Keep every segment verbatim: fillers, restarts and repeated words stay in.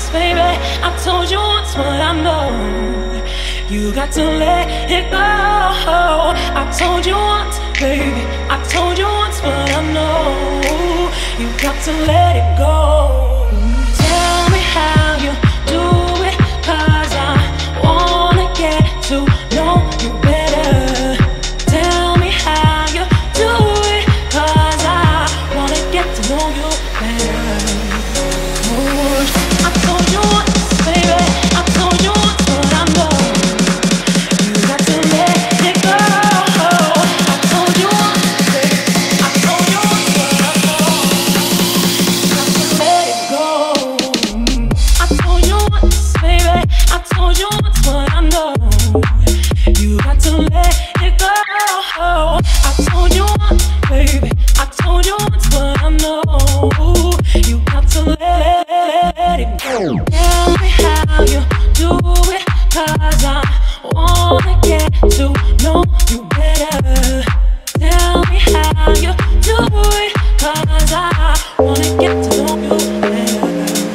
baby. I told you once what I know. You got to let it go. I told you once, baby. I told you once what I know. You got to let it go. Tell me how you do it, 'cause I wanna get to know you better. Tell me how you do it, 'cause I wanna get to know you better. Oh, I told you once, baby. I told you once what I know. You got to let it go. I told you once, baby. I told you once what I know. You got to let it go. I told you once, baby. I told you once what I know. You got to let it go. I told you once, baby. I told you once what I know. You got to let it go. Tell me how you do it, 'cause I wanna get to know you better. Tell me how you do it, 'cause I wanna get to know you better.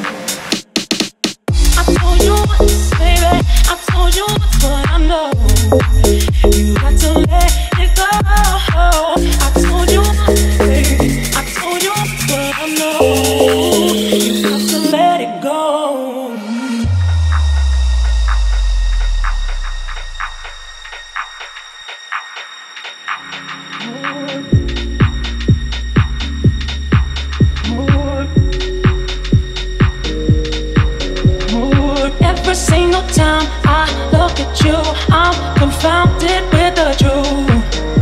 I told you once, baby. I told you once what I know. You got to let it go. I told you once, baby. I told you once what I know. You got to let it go. Every single time I look at you, I'm confounded with the truth.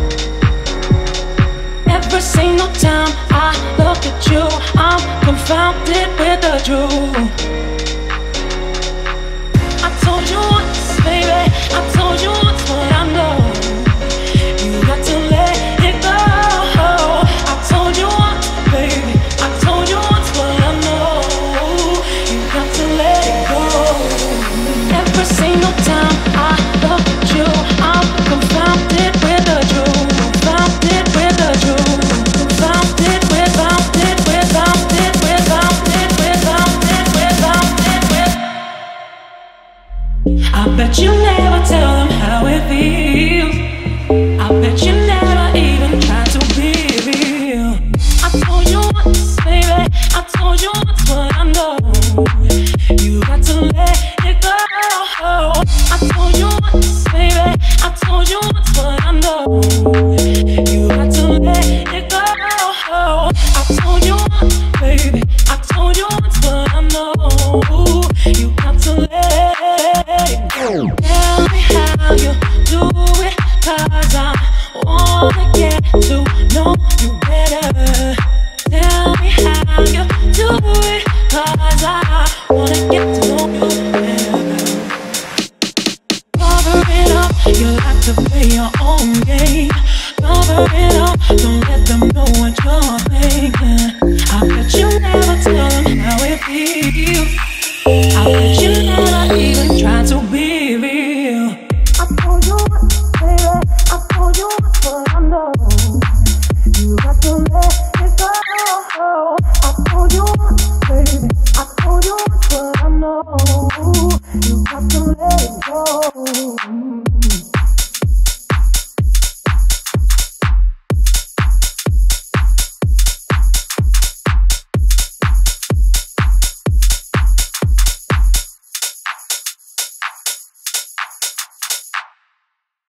Every single time I look at you, I'm confounded with the truth. I told you once, baby. I told you once what I know. You got to let it go. I told you once, baby. I told you once what I know. You got to let it go. Every single time I look at you, I'm confounded with the truth. Confounded with the truth. Confounded with, confounded with, confounded with, confounded with, confounded with, confounded with. I bet you never tell them how it feels. I bet you never even try to be real. I told you once, baby. I told you once what I know. You got to let it go. I told you once, baby. I told you once what I know. You got to let it go. I told you once, baby. I told you once what I know. You got to let it go. Tell me how you do it, 'cause I wanna get to know you better. Tell me how you do it, 'cause I wanna get to know you better. Cover it up, you like to play your own game. Cover it up, don't let them know what you're thinking. I bet you never tell them how it feels. I bet you never even try to be real. I told you once, baby. I told you once what I know. You got to let it go. I told you once, baby. I told you once what I know. You got to let it go.